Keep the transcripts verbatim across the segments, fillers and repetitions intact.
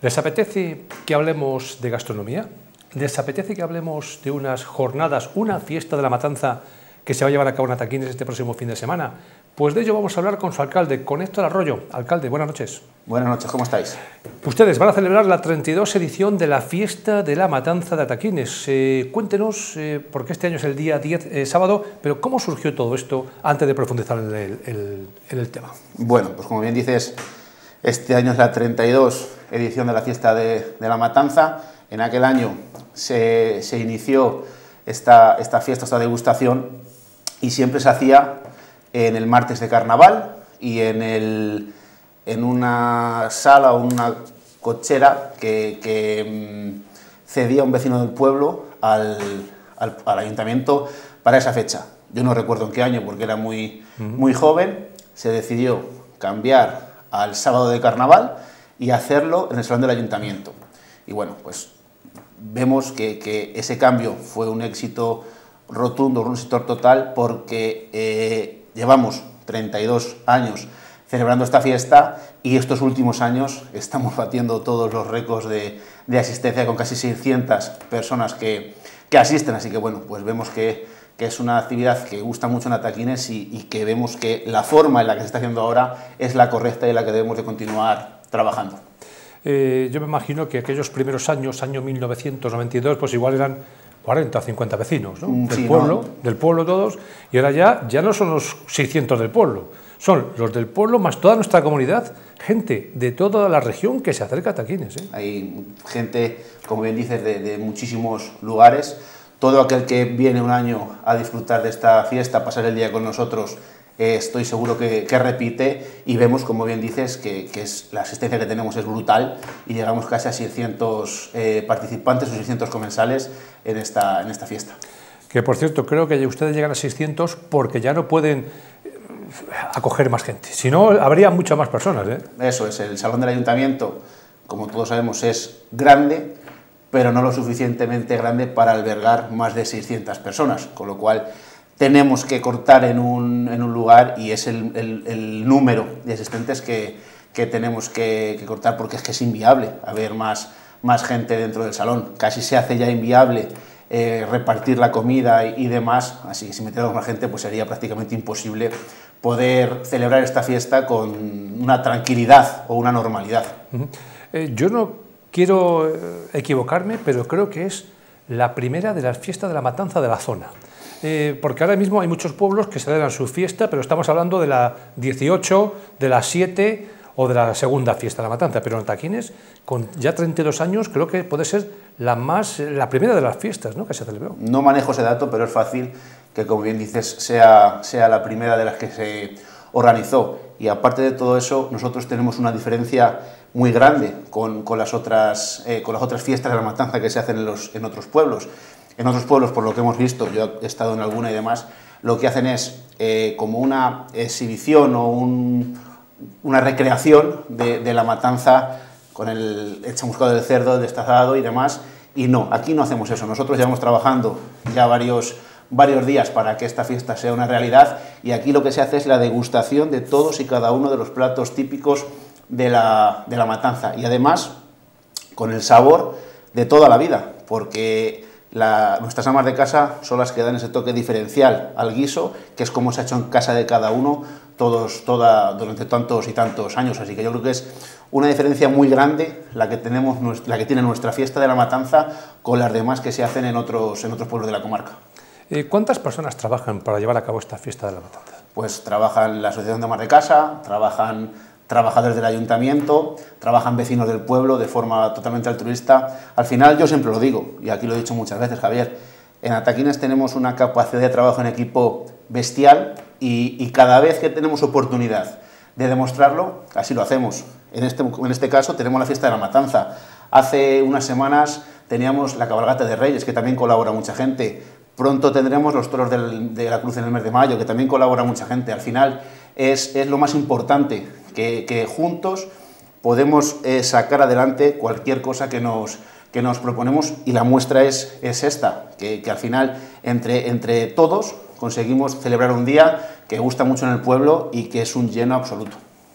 ¿Les apetece que hablemos de gastronomía? ¿Les apetece que hablemos de unas jornadas, una fiesta de la matanza que se va a llevar a cabo en Ataquines este próximo fin de semana? Pues de ello vamos a hablar con su alcalde, con Héctor Arroyo. Alcalde, buenas noches. Buenas noches, ¿cómo estáis? Ustedes van a celebrar la treinta y dos edición de la fiesta de la matanza de Ataquines. Eh, cuéntenos, eh, porque este año es el día diez, eh, sábado, pero ¿cómo surgió todo esto antes de profundizar en el, el, en el tema? Bueno, pues como bien dices, este año es la treinta y dos edición de la fiesta de, de la matanza. En aquel año se, se inició esta, esta fiesta, esta degustación, y siempre se hacía en el martes de carnaval y en, el, en una sala o una cochera que, que mmm, cedía un vecino del pueblo al, al, al ayuntamiento para esa fecha. Yo no recuerdo en qué año porque era muy, muy joven. Se decidió cambiar al sábado de carnaval y hacerlo en el salón del ayuntamiento. Y bueno, pues vemos que, que ese cambio fue un éxito rotundo, un éxito total, porque eh, llevamos treinta y dos años celebrando esta fiesta y estos últimos años estamos batiendo todos los récords de, de asistencia con casi seiscientas personas que, que asisten. Así que bueno, pues vemos que, que es una actividad que gusta mucho en Ataquines y, y que vemos que la forma en la que se está haciendo ahora es la correcta y en la que debemos de continuar trabajando. Eh, yo me imagino que aquellos primeros años, año mil novecientos noventa y dos, pues igual eran cuarenta o cincuenta vecinos, ¿no? Del sí, pueblo, ¿no? del pueblo todos, y ahora ya, ya no son los seiscientos del pueblo, son los del pueblo más toda nuestra comunidad, gente de toda la región que se acerca a Ataquines, ¿eh? Hay gente, como bien dices, de, de muchísimos lugares. Todo aquel que viene un año a disfrutar de esta fiesta, a pasar el día con nosotros, eh, estoy seguro que, que repite, y vemos, como bien dices, que, que es, la asistencia que tenemos es brutal y llegamos casi a seiscientos eh, participantes o seiscientos comensales en esta, en esta fiesta. Que, por cierto, creo que ustedes llegan a seiscientos porque ya no pueden acoger más gente, si no habría muchas más personas, ¿eh? Eso es, el salón del ayuntamiento, como todos sabemos, es grande, pero no lo suficientemente grande para albergar más de seiscientas personas, con lo cual tenemos que cortar en un, en un lugar, y es el, el, el número de asistentes que, que tenemos que, que cortar, porque es que es inviable haber más, más gente dentro del salón. Casi se hace ya inviable eh, repartir la comida y, y demás, así que si metiéramos más gente pues sería prácticamente imposible poder celebrar esta fiesta con una tranquilidad o una normalidad. Uh-huh. eh, yo no quiero equivocarme, pero creo que es la primera de las fiestas de la matanza de la zona. Eh, porque ahora mismo hay muchos pueblos que celebran su fiesta, pero estamos hablando de la dieciocho, de la siete o de la segunda fiesta de la matanza. Pero en Ataquines, con ya treinta y dos años, creo que puede ser la, más, la primera de las fiestas, ¿no?, que se celebró. No manejo ese dato, pero es fácil que, como bien dices, sea, sea la primera de las que se organizó. Y aparte de todo eso, nosotros tenemos una diferencia muy grande con, con, las, otras, eh, con las otras fiestas de la matanza que se hacen en, los, en otros pueblos. En otros pueblos, por lo que hemos visto, yo he estado en alguna y demás, lo que hacen es eh, como una exhibición o un, una recreación de, de la matanza con el chamuscado del cerdo, el destazado y demás, y no, aquí no hacemos eso. Nosotros llevamos trabajando ya varios, varios días para que esta fiesta sea una realidad, y aquí lo que se hace es la degustación de todos y cada uno de los platos típicos de la, de la matanza, y además con el sabor de toda la vida, porque La, nuestras amas de casa son las que dan ese toque diferencial al guiso, que es como se ha hecho en casa de cada uno todos, toda, durante tantos y tantos años. Así que yo creo que es una diferencia muy grande la que, tenemos, la que tiene nuestra fiesta de la matanza con las demás que se hacen en otros, en otros pueblos de la comarca. Eh, ¿Cuántas personas trabajan para llevar a cabo esta fiesta de la matanza? Pues trabajan la Asociación de Amas de Casa, trabajan trabajadores del ayuntamiento, trabajan vecinos del pueblo de forma totalmente altruista. Al final, yo siempre lo digo, y aquí lo he dicho muchas veces, Javier, en Ataquines tenemos una capacidad de trabajo en equipo bestial, y, y cada vez que tenemos oportunidad de demostrarlo, así lo hacemos. En este, en este caso tenemos la fiesta de la matanza. Hace unas semanas teníamos la cabalgata de Reyes, que también colabora mucha gente. Pronto tendremos los toros del, de la Cruz en el mes de mayo, que también colabora mucha gente. Al final es, es lo más importante, que, que juntos podemos eh, sacar adelante cualquier cosa que nos, que nos proponemos, y la muestra es, es esta, que, que al final entre, entre todos conseguimos celebrar un día que gusta mucho en el pueblo y que es un lleno absoluto.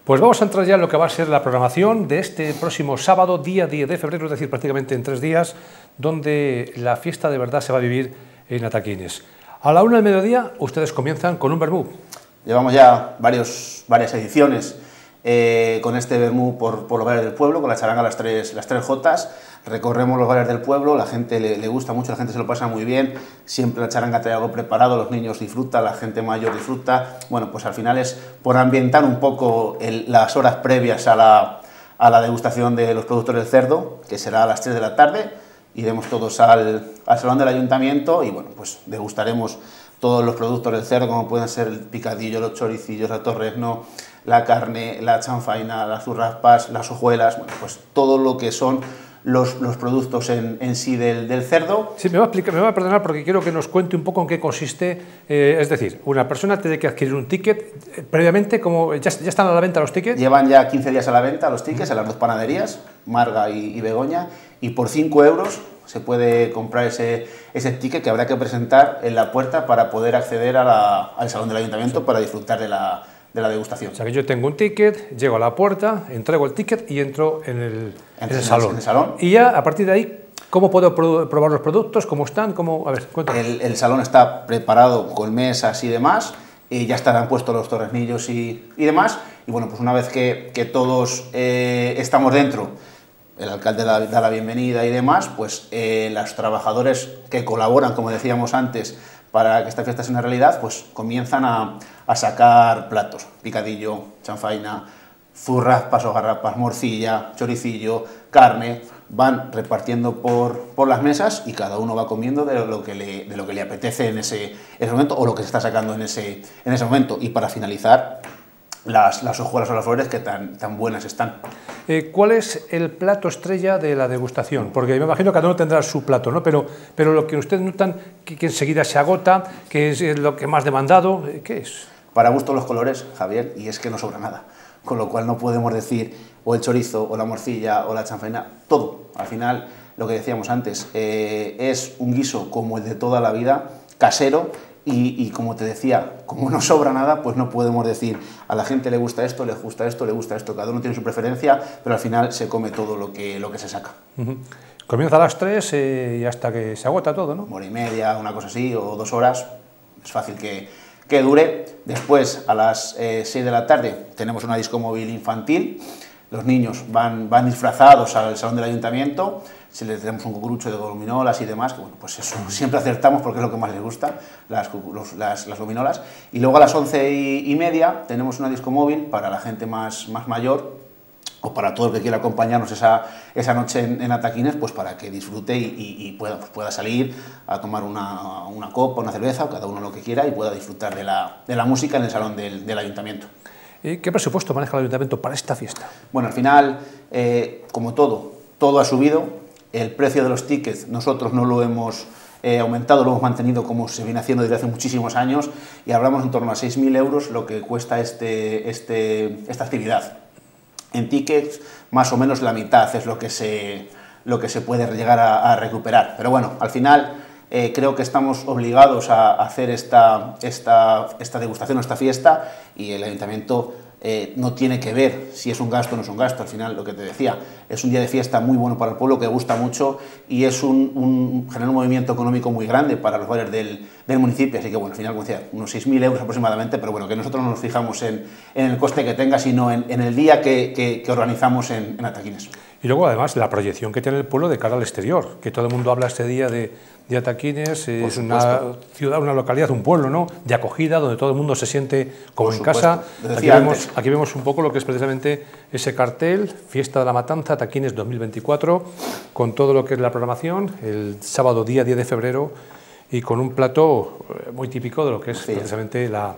Pues vamos a entrar ya en lo que va a ser la programación de este próximo sábado, día diez de febrero, es decir, prácticamente en tres días, donde la fiesta de verdad se va a vivir en Ataquines. A la una del mediodía, ustedes comienzan con un vermú. Llevamos ya varios, varias ediciones eh, con este vermú por, por los bares del pueblo, con la charanga las tres, las tres Jotas. Recorremos los bares del pueblo, la gente le, le gusta mucho, la gente se lo pasa muy bien, siempre la charanga trae algo preparado, los niños disfrutan, la gente mayor disfruta. Bueno, pues al final es por ambientar un poco el, las horas previas a la, a la degustación de los productos del cerdo, que será a las tres de la tarde. Iremos todos al, al salón del ayuntamiento y bueno, pues degustaremos todos los productos del cerdo, como pueden ser el picadillo, los choricillos, la torrezno, la carne, la chanfaina, las zurraspas, las hojuelas, bueno, pues todo lo que son Los, los productos en, en sí del, del cerdo. Sí, me va, a explicar, me va a perdonar porque quiero que nos cuente un poco en qué consiste, eh, es decir, una persona tiene que adquirir un ticket, eh, previamente, como ¿ya, ¿ya están a la venta los tickets? Llevan ya quince días a la venta los tickets en las dos panaderías, Marga y, y Begoña, y por cinco euros se puede comprar ese, ese ticket que habrá que presentar en la puerta para poder acceder a la, al salón del ayuntamiento, sí, para disfrutar de la, de la degustación. O sea que yo tengo un ticket, llego a la puerta, entrego el ticket y entro en el, en el, salón. en el salón. Y ya a partir de ahí, ¿cómo puedo probar los productos? ¿Cómo están? ¿Cómo? A ver, cuéntame. El, el salón está preparado con mesas y demás, y ya estarán puestos los tornillos y, y demás. Y bueno, pues una vez que, que todos eh, estamos dentro, el alcalde da, da la bienvenida y demás, pues eh, los trabajadores que colaboran, como decíamos antes, para que esta fiesta sea una realidad, pues comienzan a, a sacar platos, picadillo, chanfaina, zurraspas o garrapas, morcilla, choricillo, carne, van repartiendo por, por las mesas y cada uno va comiendo de lo que le, de lo que le apetece en ese, en ese momento o lo que se está sacando en ese, en ese momento. Y para finalizar, las, las hojuelas o las flores que tan, tan buenas están. Eh, ¿Cuál es el plato estrella de la degustación? Porque me imagino que cada uno tendrá su plato, ¿no? Pero, pero lo que ustedes notan, que, que enseguida se agota, que es lo que más demandado, ¿qué es? Para gusto los colores, Javier, y es que no sobra nada. Con lo cual no podemos decir o el chorizo, o la morcilla, o la chanfaina, todo. Al final, lo que decíamos antes, eh, es un guiso como el de toda la vida, casero, y, y como te decía, como no sobra nada, pues no podemos decir a la gente le gusta esto, le gusta esto, le gusta esto, cada uno tiene su preferencia, pero al final se come todo lo que, lo que se saca. Uh-huh. Comienza a las tres eh, y hasta que se agota todo, ¿no? Una hora y media, una cosa así, o dos horas, es fácil que, que dure. Después, a las eh, seis de la tarde, tenemos una disco móvil infantil, los niños van, van disfrazados al salón del ayuntamiento, si les tenemos un cucurucho de gominolas y demás, que bueno, pues eso siempre acertamos porque es lo que más les gusta, las, los, las, las gominolas. Y luego a las once y, y media tenemos una disco móvil para la gente más, más mayor, o para todo el que quiera acompañarnos esa, esa noche en, en Ataquines, pues para que disfrute y, y, y pueda, pues pueda salir a tomar una, una copa, una cerveza, o cada uno lo que quiera, y pueda disfrutar de la, de la música en el salón del, del ayuntamiento. ¿Qué presupuesto maneja el ayuntamiento para esta fiesta? Bueno, al final, eh, como todo, todo ha subido. El precio de los tickets nosotros no lo hemos eh, aumentado, lo hemos mantenido como se viene haciendo desde hace muchísimos años, y hablamos en torno a seis mil euros lo que cuesta este, este, esta actividad. En tickets, más o menos la mitad es lo que se, lo que se puede llegar a, a recuperar. Pero bueno, al final eh, creo que estamos obligados a hacer esta, esta, esta degustación, esta fiesta, y el ayuntamiento eh, no tiene que ver si es un gasto o no es un gasto. Al final, lo que te decía, es un día de fiesta muy bueno para el pueblo, que gusta mucho, y es un, un, genera un movimiento económico muy grande para los bares del, del municipio. Así que bueno, al final, como decía, unos seis mil euros aproximadamente, pero bueno, que nosotros no nos fijamos en, en el coste que tenga, sino en, en el día que, que, que organizamos en, en Ataquines. Y luego, además, la proyección que tiene el pueblo de cara al exterior, que todo el mundo habla este día de, de Ataquines, es una ciudad, una localidad, un pueblo, ¿no?, de acogida, donde todo el mundo se siente como en casa. Aquí vemos, aquí vemos un poco lo que es precisamente ese cartel, Fiesta de la Matanza, Ataquines dos mil veinticuatro, con todo lo que es la programación, el sábado día diez de febrero, y con un plato muy típico de lo que es sí. precisamente la,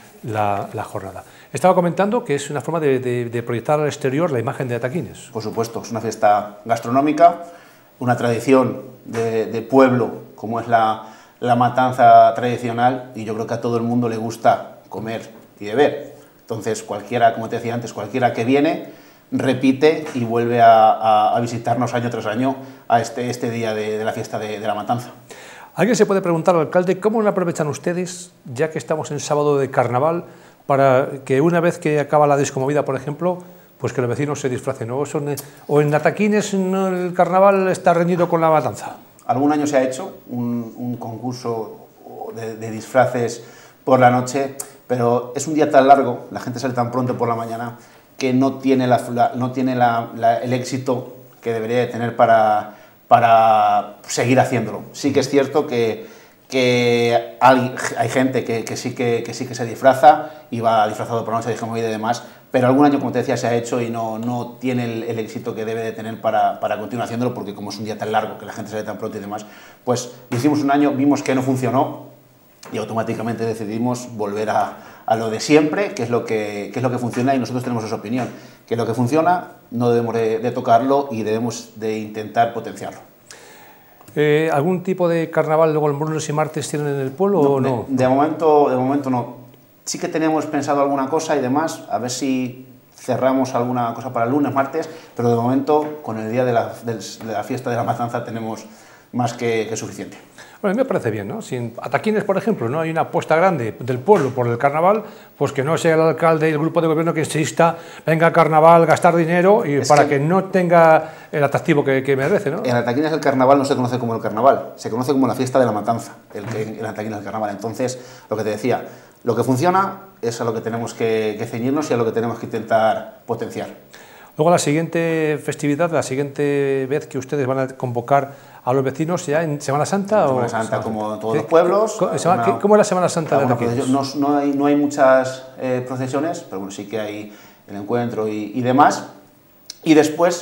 la, la jornada. Estaba comentando que es una forma de, de, de proyectar al exterior la imagen de Ataquines. Por supuesto, es una fiesta gastronómica, una tradición de, de pueblo, como es la, la matanza tradicional, y yo creo que a todo el mundo le gusta comer y beber. Entonces, cualquiera, como te decía antes, cualquiera que viene, repite y vuelve a, a, a visitarnos año tras año a este, este día de, de la fiesta de, de la matanza. Alguien se puede preguntar al alcalde, ¿cómo lo aprovechan ustedes, ya que estamos en sábado de carnaval, para que una vez que acaba la discomovida, por ejemplo, pues que los vecinos se disfracen, ¿no? Son, o en Ataquines no, el carnaval está reñido con la matanza. Algún año se ha hecho un, un concurso de, de disfraces por la noche, pero es un día tan largo, la gente sale tan pronto por la mañana, que no tiene, la, la, no tiene la, la, el éxito que debería de tener para, para seguir haciéndolo. Sí que es cierto que, que hay, hay gente que, que, sí que, que sí que se disfraza y va disfrazado por la noche de discomovida y demás, pero algún año, como te decía, se ha hecho y no, no tiene el, el éxito que debe de tener para, para continuar haciéndolo, porque como es un día tan largo, que la gente sale tan pronto y demás, pues lo hicimos un año, vimos que no funcionó y automáticamente decidimos volver a, a lo de siempre, que es lo que, que es lo que funciona, y nosotros tenemos esa opinión, que lo que funciona no debemos de, de tocarlo y debemos de intentar potenciarlo. Eh, ¿Algún tipo de carnaval luego el lunes y martes tienen en el pueblo no, o no? De, de, momento, de momento no. Sí que tenemos pensado alguna cosa y demás, a ver si cerramos alguna cosa para el lunes, martes, pero de momento con el día de la, de, de la fiesta de la matanza tenemos más que, que suficiente. Bueno, a mí me parece bien, ¿no? Si en Ataquines, por ejemplo, no hay una apuesta grande del pueblo por el carnaval, pues que no sea el alcalde y el grupo de gobierno que insista, venga carnaval, gastar dinero, y es para que, que no tenga el atractivo que, que merece, ¿no? En Ataquines el carnaval no se conoce como el carnaval, se conoce como la fiesta de la matanza, el que en Ataquines el carnaval. Entonces, lo que te decía, lo que funciona es a lo que tenemos que, que ceñirnos y a lo que tenemos que intentar potenciar. Luego la siguiente festividad, la siguiente vez que ustedes van a convocar a los vecinos, ¿ya en Semana Santa? En Semana o Santa, como en todos ¿Qué, los pueblos. ¿Cómo, una, ¿Cómo es la Semana Santa de Ataquines? No, no, hay, no hay muchas eh, procesiones, pero bueno, sí que hay el encuentro y, y demás. Y después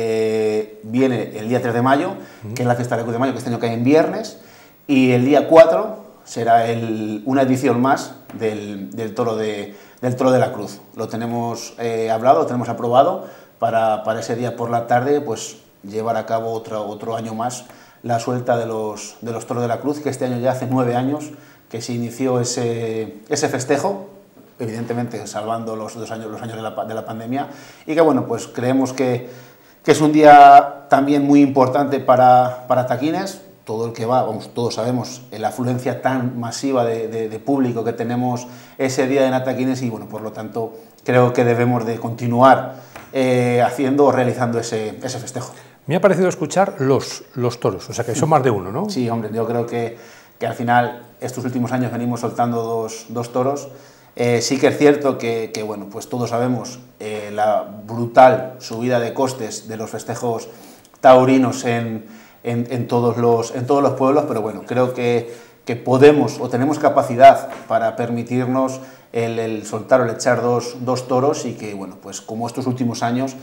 eh, viene el día tres de mayo, uh-huh. que es la fiesta de la Cruz de Mayo, que este año cae en viernes, y el día cuatro será el, una edición más del, del, toro de, del Toro de la Cruz. Lo tenemos eh, hablado, lo tenemos aprobado para, para ese día por la tarde, pues llevar a cabo otro, otro año más la suelta de los, de los Toros de la Cruz, que este año ya hace nueve años que se inició ese, ese festejo, evidentemente salvando los dos años, los años de la, de la pandemia, y que bueno, pues creemos que, que es un día también muy importante para, para Ataquines. Todo el que va, vamos, todos sabemos la afluencia tan masiva de, de, de público que tenemos ese día en Ataquines, y bueno, por lo tanto creo que debemos de continuar eh, haciendo o realizando ese, ese festejo. Me ha parecido escuchar los, los toros, o sea que son más de uno, ¿no? Sí, hombre, yo creo que, que al final estos últimos años venimos soltando dos, dos toros. Eh, sí que es cierto que, que bueno, pues todos sabemos eh, la brutal subida de costes de los festejos taurinos en, en, en, todos, los, en todos los pueblos, pero bueno, creo que, que podemos o tenemos capacidad para permitirnos el, el soltar o el echar dos, dos toros, y que, bueno, pues como estos últimos años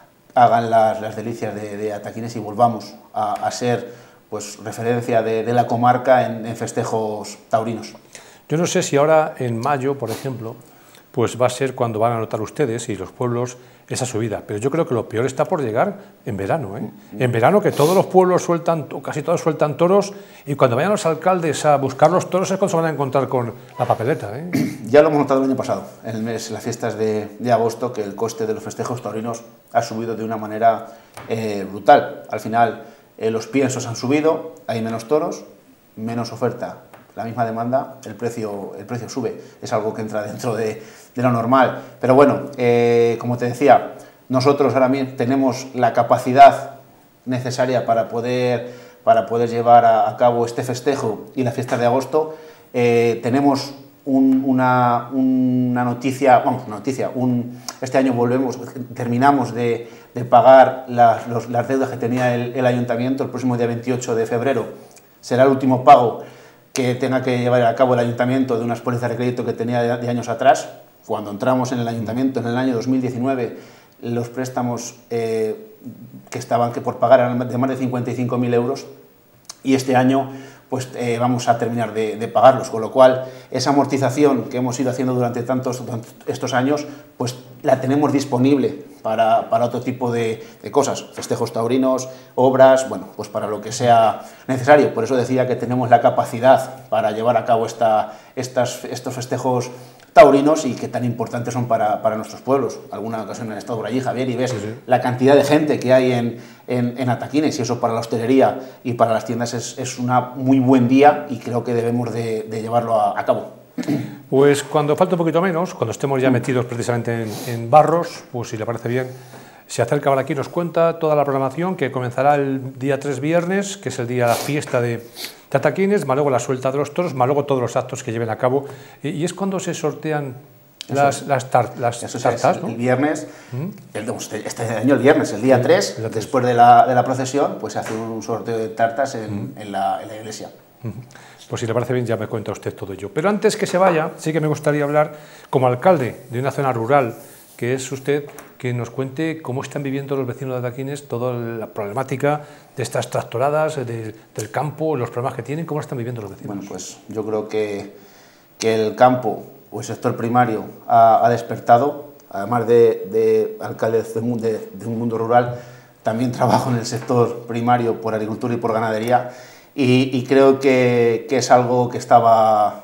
hagan las, las delicias de, de Ataquines y volvamos a, a ser pues referencia de, de la comarca en, en festejos taurinos. Yo no sé si ahora en mayo, por ejemplo, pues va a ser cuando van a notar ustedes y los pueblos esa subida, pero yo creo que lo peor está por llegar en verano, ¿eh? En verano, que todos los pueblos sueltan, casi todos sueltan toros, y cuando vayan los alcaldes a buscar los toros es cuando se van a encontrar con la papeleta, ¿eh? Ya lo hemos notado el año pasado, en el mes, en las fiestas de, de agosto, que el coste de los festejos taurinos ha subido de una manera eh, brutal. Al final eh, los piensos han subido, hay menos toros, menos oferta, la misma demanda, el precio, el precio sube. Es algo que entra dentro de, de lo normal. Pero bueno, eh, como te decía, nosotros ahora mismo tenemos la capacidad necesaria para poder, para poder llevar a, a cabo este festejo y la fiesta de agosto. Eh, tenemos un, una, una noticia, vamos, una noticia, un, este año volvemos, terminamos de, de pagar las, los, las deudas que tenía el, el ayuntamiento. El próximo día veintiocho de febrero será el último pago que tenga que llevar a cabo el ayuntamiento de unas pólizas de crédito que tenía de, de años atrás. Cuando entramos en el ayuntamiento en el año dos mil diecinueve, los préstamos eh, que estaban que por pagar eran de más de cincuenta y cinco mil euros, y este año pues eh, vamos a terminar de, de pagarlos, con lo cual esa amortización que hemos ido haciendo durante tantos estos años, pues la tenemos disponible para, para otro tipo de, de cosas, festejos taurinos, obras, bueno, pues para lo que sea necesario. Por eso decía que tenemos la capacidad para llevar a cabo esta, estas, estos festejos taurinos, y que tan importantes son para, para nuestros pueblos. Alguna ocasión he estado por allí, Javier, y ves sí, sí. la cantidad de gente que hay en, en, en Ataquines, y eso para la hostelería y para las tiendas es, es un muy buen día, y creo que debemos de, de llevarlo a, a cabo. Pues cuando falte un poquito menos, cuando estemos ya metidos precisamente en, en barros, pues si le parece bien, se acerca ahora aquí y nos cuenta toda la programación que comenzará el día tres viernes, que es el día de la fiesta de Ataquines, más luego la suelta de los toros, más luego todos los actos que lleven a cabo. Y, y es cuando se sortean las, es. las, tar, las Eso tartas, es, ¿no? El viernes, ¿Mm? el, este año el viernes, el día tres, sí, después de la, de la procesión, pues se hace un sorteo de tartas en, ¿Mm? en, la, en la iglesia. ¿Mm? Pues si le parece bien ya me cuenta usted todo ello. Pero antes que se vaya, sí que me gustaría hablar como alcalde de una zona rural, que es usted, que nos cuente cómo están viviendo los vecinos de Ataquines toda la problemática de estas tractoradas, de, del campo, los problemas que tienen, cómo están viviendo los vecinos. Bueno, pues yo creo que, que el campo o el sector primario ha, ha despertado, además de, de alcalde de, de, de un mundo rural, también trabajo en el sector primario por agricultura y por ganadería, y, y creo que, que es algo que estaba,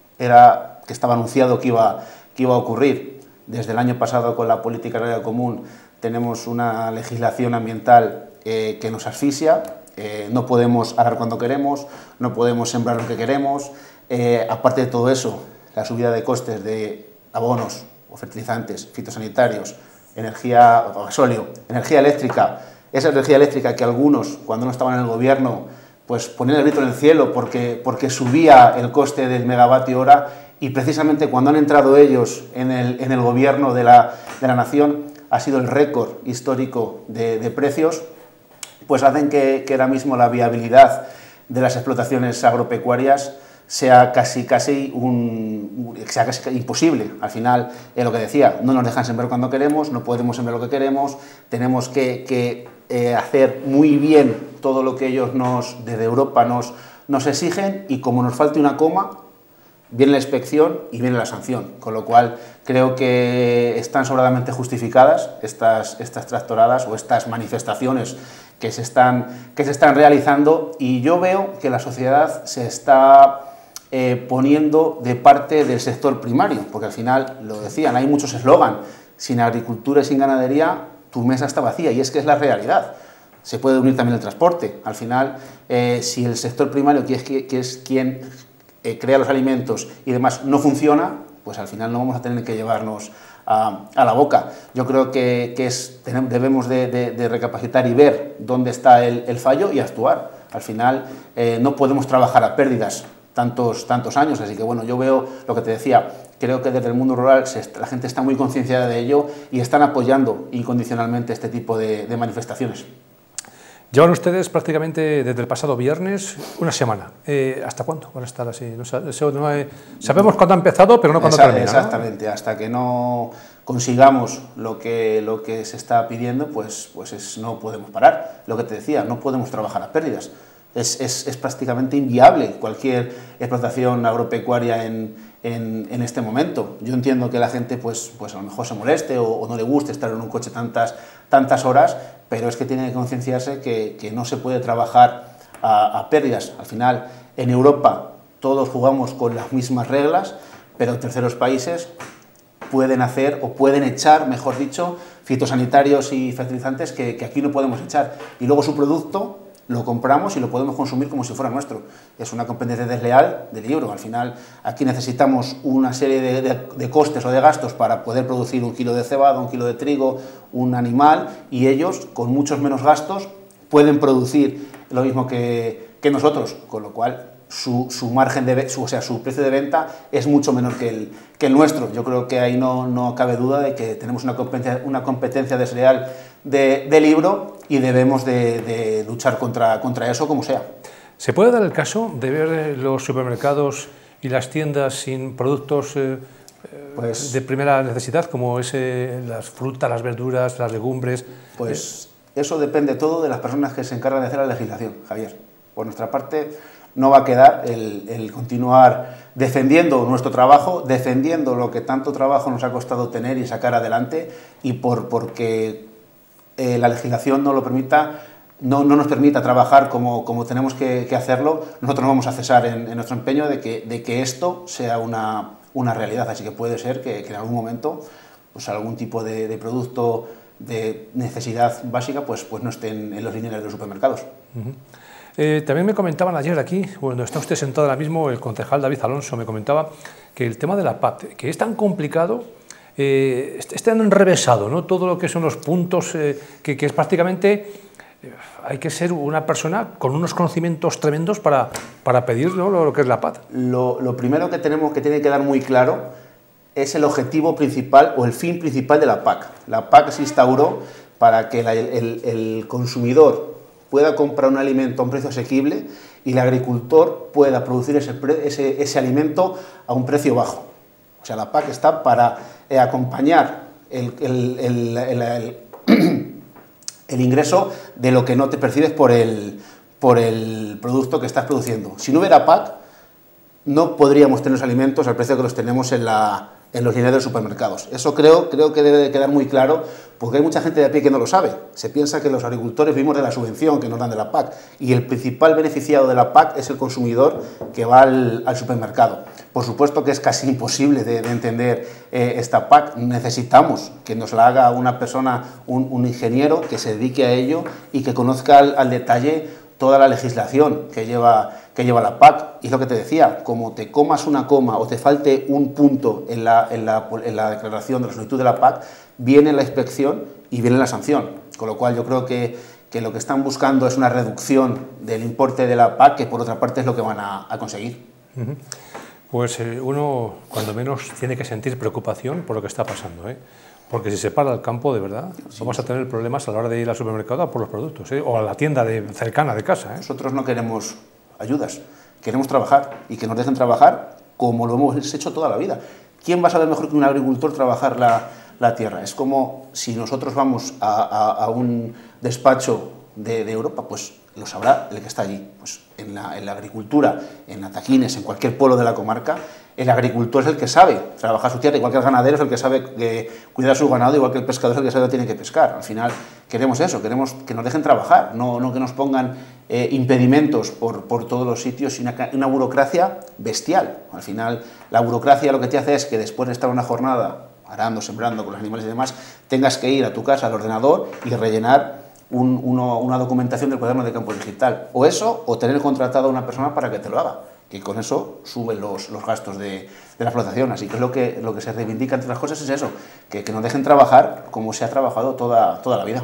era, que estaba anunciado que iba, que iba a ocurrir. Desde el año pasado, con la política agraria común, tenemos una legislación ambiental eh, que nos asfixia, eh, no podemos arar cuando queremos, no podemos sembrar lo que queremos, eh, aparte de todo eso, la subida de costes de abonos o fertilizantes, fitosanitarios, energía o gasóleo, energía eléctrica, esa energía eléctrica que algunos, cuando no estaban en el gobierno, pues ponían el grito en el cielo porque, porque subía el coste del megavatio hora, y precisamente cuando han entrado ellos en el, en el gobierno de la, de la nación, ha sido el récord histórico de, de precios, pues hacen que, que ahora mismo la viabilidad de las explotaciones agropecuarias sea casi, casi, un, sea casi imposible. Al final, es lo que decía, no nos dejan sembrar cuando queremos, no podemos sembrar lo que queremos, tenemos que, que eh, hacer muy bien todo lo que ellos nos, desde Europa nos, nos exigen, y como nos falte una coma, viene la inspección y viene la sanción, con lo cual creo que están sobradamente justificadas estas, estas tractoradas o estas manifestaciones que se, están, que se están realizando, y yo veo que la sociedad se está eh, poniendo de parte del sector primario, porque al final, lo decían, hay muchos eslogan, sin agricultura y sin ganadería tu mesa está vacía, y es que es la realidad. Se puede unir también el transporte. Al final, eh, si el sector primario, que es, que, que es quien eh, crea los alimentos y demás, no funciona, pues al final no vamos a tener que llevarnos a, a la boca. Yo creo que, que es, tenemos, debemos de, de, de recapacitar y ver dónde está el, el fallo y actuar. Al final eh, no podemos trabajar a pérdidas tantos, tantos años, así que bueno, yo veo lo que te decía, creo que desde el mundo rural se, la gente está muy concienciada de ello y están apoyando incondicionalmente este tipo de, de manifestaciones. Llevan ustedes prácticamente desde el pasado viernes una semana. Eh, ¿Hasta cuándo van a estar así? No, no hay, sabemos cuándo ha empezado, pero no cuándo Esa, termina. Exactamente, ¿no? Hasta que no consigamos lo que, lo que se está pidiendo, pues, pues es, no podemos parar. Lo que te decía, no podemos trabajar a pérdidas. Es, es, es prácticamente inviable cualquier explotación agropecuaria en, en, en este momento. Yo entiendo que la gente pues, pues a lo mejor se moleste o, o no le guste estar en un coche tantas, tantas horas, pero es que tiene que concienciarse que, que no se puede trabajar a, a pérdidas. Al final, en Europa todos jugamos con las mismas reglas, pero terceros países pueden hacer o pueden echar, mejor dicho, fitosanitarios y fertilizantes que, que aquí no podemos echar. Y luego su producto lo compramos y lo podemos consumir como si fuera nuestro. Es una competencia desleal del libro. Al final, aquí necesitamos una serie de, de, de costes o de gastos para poder producir un kilo de cebada, un kilo de trigo, un animal, y ellos, con muchos menos gastos, pueden producir lo mismo que, que nosotros, con lo cual su, su margen de su, o sea, su precio de venta es mucho menor que el, que el nuestro. Yo creo que ahí no, no cabe duda de que tenemos una competencia, una competencia desleal de, de libro, y debemos de, de luchar contra, contra eso como sea. ¿Se puede dar el caso de ver los supermercados y las tiendas sin productos eh, pues, de primera necesidad, como es, eh, las frutas, las verduras, las legumbres? Pues eso depende todo de las personas que se encargan de hacer la legislación, Javier. Por nuestra parte, no va a quedar el, el continuar defendiendo nuestro trabajo, defendiendo lo que tanto trabajo nos ha costado tener y sacar adelante, y por, porque eh, la legislación no lo permita, no, no nos permita trabajar como, como tenemos que, que hacerlo, nosotros no vamos a cesar en, en nuestro empeño de que, de que esto sea una, una realidad. Así que puede ser que, que en algún momento pues algún tipo de, de producto de necesidad básica pues, pues no estén en los lineales de los supermercados. Uh-huh. Eh, también me comentaban ayer aquí, cuando está usted sentado ahora mismo, el concejal David Alonso me comentaba que el tema de la P A C, que es tan complicado, eh, es tan enrevesado, ¿no? Todo lo que son los puntos, eh, que, que es prácticamente, eh, hay que ser una persona con unos conocimientos tremendos para, para pedir, ¿no?, lo, lo que es la P A C. Lo, lo primero que tenemos que tiene que quedar muy claro es el objetivo principal o el fin principal de la P A C. La P A C se instauró para que la, el, el consumidor pueda comprar un alimento a un precio asequible y el agricultor pueda producir ese, ese, ese alimento a un precio bajo. O sea, la P A C está para eh, acompañar el, el, el, el, el, el ingreso de lo que no te percibes por el, por el producto que estás produciendo. Si no hubiera P A C, no podríamos tener los alimentos al precio que los tenemos en la... en los lineales de los supermercados. Eso creo, creo que debe de quedar muy claro, porque hay mucha gente de a pie que no lo sabe. Se piensa que los agricultores vivimos de la subvención que nos dan de la P A C, y el principal beneficiado de la P A C es el consumidor que va al, al supermercado. Por supuesto que es casi imposible de, de entender eh, esta P A C. Necesitamos que nos la haga una persona, un, un ingeniero que se dedique a ello y que conozca al, al detalle toda la legislación que lleva, que lleva la P A C. Y es lo que te decía, como te comas una coma o te falte un punto en la, en la, en la declaración de la solicitud de la P A C, viene la inspección y viene la sanción. Con lo cual yo creo que, que lo que están buscando es una reducción del importe de la P A C, que por otra parte es lo que van a, a conseguir. Uh-huh. Pues eh, uno, cuando menos, tiene que sentir preocupación por lo que está pasando, ¿eh? Porque si se para el campo, de verdad, sí, vamos a tener problemas a la hora de ir al supermercado a por los productos, ¿eh? O a la tienda de, cercana de casa, ¿eh? Nosotros no queremos ayudas, queremos trabajar, y que nos dejen trabajar como lo hemos hecho toda la vida. ¿Quién va a saber mejor que un agricultor trabajar la, la tierra? Es como si nosotros vamos a, a, a un despacho de, de Europa, pues lo sabrá el que está allí. Pues en la, en la agricultura, en Ataquines, en cualquier pueblo de la comarca, el agricultor es el que sabe trabajar su tierra, igual que el ganadero es el que sabe eh, cuidar su ganado, igual que el pescador es el que sabe que tiene que pescar. Al final queremos eso, queremos que nos dejen trabajar, no, no que nos pongan eh, impedimentos por, por todos los sitios y una, una burocracia bestial. Al final la burocracia lo que te hace es que después de estar una jornada arando, sembrando con los animales y demás, tengas que ir a tu casa al ordenador y rellenar un, uno, una documentación del cuaderno de campo digital. O eso, o tener contratado a una persona para que te lo haga, que con eso suben los, los gastos de, de la explotación. Así que es lo que, lo que se reivindica entre las cosas es eso, que, que nos dejen trabajar como se ha trabajado toda, toda la vida.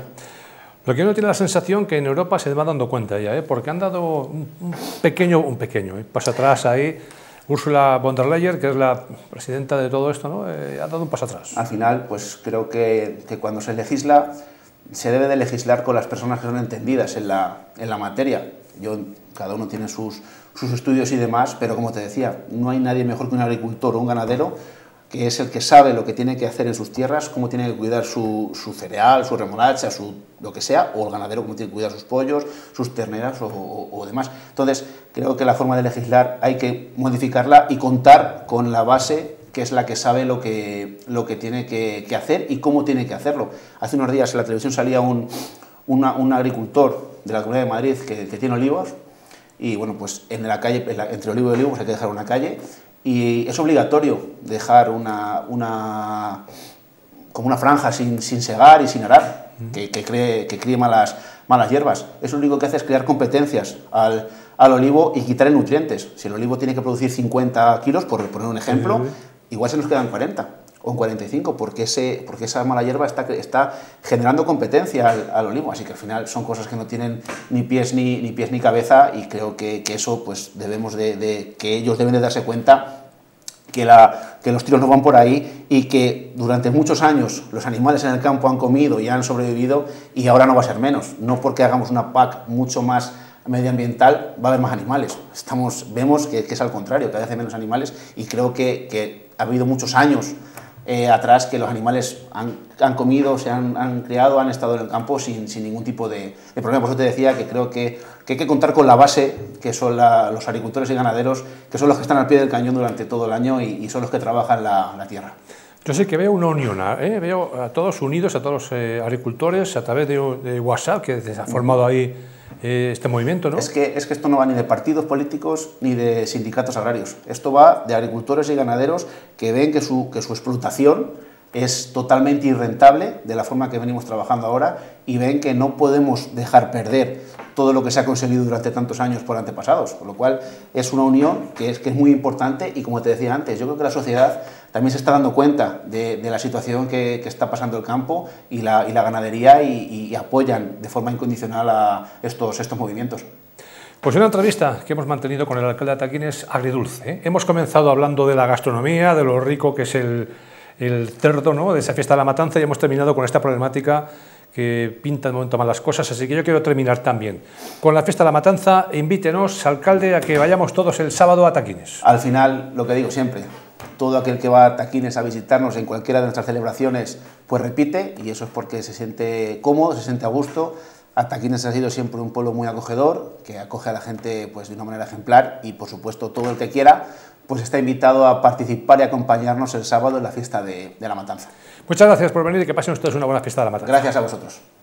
Lo que uno tiene la sensación que en Europa se va dando cuenta ya, ¿eh? Porque han dado un, un pequeño, un pequeño ¿eh? paso atrás ahí. Ursula von der Leyen, que es la presidenta de todo esto, ¿no? Eh, ha dado un paso atrás. Al final, pues creo que, que cuando se legisla, se debe de legislar con las personas que son entendidas en la, en la materia. Yo, cada uno tiene sus, sus estudios y demás, pero como te decía, no hay nadie mejor que un agricultor o un ganadero, que es el que sabe lo que tiene que hacer en sus tierras, cómo tiene que cuidar su, su cereal, su remolacha, su, lo que sea, o el ganadero cómo tiene que cuidar sus pollos, sus terneras o, o, o demás. Entonces, creo que la forma de legislar hay que modificarla y contar con la base, que es la que sabe lo que, lo que tiene que, que hacer y cómo tiene que hacerlo. Hace unos días en la televisión salía un, una, un agricultor de la Comunidad de Madrid que, que tiene olivos, y bueno, pues en la calle, en la, entre olivo y olivo, pues hay que dejar una calle, y es obligatorio dejar una, una, como una franja sin, sin segar y sin arar, que, que, cree, que críe malas, malas hierbas. Eso lo único que hace es crear competencias al, al olivo y quitarle nutrientes. Si el olivo tiene que producir cincuenta kilos, por poner un ejemplo, uh-huh. igual se nos quedan cuarenta o cuarenta y cinco, porque, ese, porque esa mala hierba está, está generando competencia al, al olivo. Así que al final son cosas que no tienen ni pies ni, ni, pies, ni cabeza, y creo que, que eso pues debemos de, de, que ellos deben de darse cuenta que, la, que los tiros no van por ahí, y que durante muchos años los animales en el campo han comido y han sobrevivido, y ahora no va a ser menos. No porque hagamos una P A C mucho más medioambiental va a haber más animales. Estamos, vemos que, que es al contrario, que cada vez hay menos animales, y creo que, que ha habido muchos años Eh, atrás que los animales han, han comido, se han, han criado, han estado en el campo sin, sin ningún tipo de, de problema. Por eso te decía que creo que, que hay que contar con la base, que son la, los agricultores y ganaderos, que son los que están al pie del cañón durante todo el año, y, y son los que trabajan la, la tierra. Yo sé que veo una unión, ¿eh? Veo a todos unidos, a todos los eh, agricultores, a través de, de WhatsApp, que se ha formado ahí eh, este movimiento, ¿no? Es que, es que esto no va ni de partidos políticos ni de sindicatos agrarios. Esto va de agricultores y ganaderos que ven que su, que su explotación es totalmente irrentable de la forma que venimos trabajando ahora y ven que no podemos dejar perder todo lo que se ha conseguido durante tantos años por antepasados, con lo cual es una unión que es, que es muy importante y, como te decía antes, yo creo que la sociedad también se está dando cuenta de, de la situación que, que está pasando el campo y la, y la ganadería y, y apoyan de forma incondicional a estos, estos movimientos. Pues una entrevista que hemos mantenido con el alcalde de Ataquines agridulce, ¿eh? Hemos comenzado hablando de la gastronomía, de lo rico que es el, el cerdo, ¿no?, de esa fiesta de la matanza, y hemos terminado con esta problemática que pinta de momento mal las cosas, así que yo quiero terminar también con la fiesta de la matanza. Invítenos, alcalde, a que vayamos todos el sábado a Ataquines. Al final, lo que digo siempre, todo aquel que va a Ataquines a visitarnos en cualquiera de nuestras celebraciones, pues repite, y eso es porque se siente cómodo, se siente a gusto. Ataquines ha sido siempre un pueblo muy acogedor, que acoge a la gente pues de una manera ejemplar, y por supuesto todo el que quiera pues está invitado a participar y acompañarnos el sábado en la fiesta de, de la matanza. Muchas gracias por venir y que pasen ustedes una buena fiesta de la matanza. Gracias a vosotros.